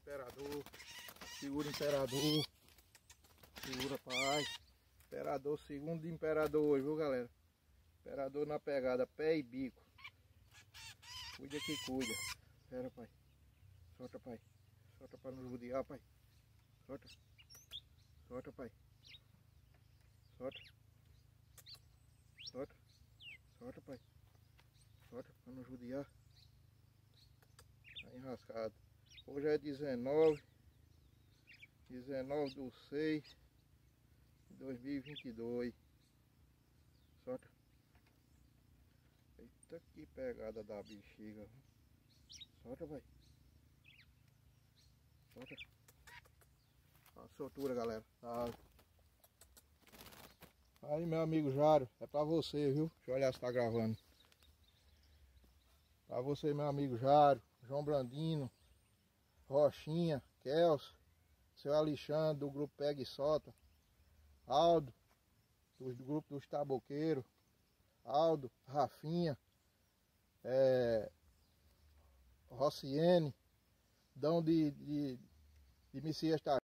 Imperador. Segura, Imperador. Segura, pai. Imperador, segundo Imperador hoje, viu, galera? Imperador na pegada, pé e bico. Cuida que cuida. Espera, pai. Solta, pai. Solta pra não judiar, pai. Solta. Solta, pai. Solta. Solta. Solta, pai. Solta pra não judiar. Tá enrascado. Hoje é 19 de 6 de 2022. Solta. Eita, que pegada da bexiga. Solta, vai. Solta. A soltura, galera. Tá. Aí, meu amigo Jário, é pra você, viu? Deixa eu olhar se tá gravando. Pra você, meu amigo Jário, João Brandino, Rochinha, Kelso, seu Alexandre, do grupo Pega e Solta, Aldo, do grupo dos Taboqueiros, Aldo, Rafinha, Rociene, Dão de Messias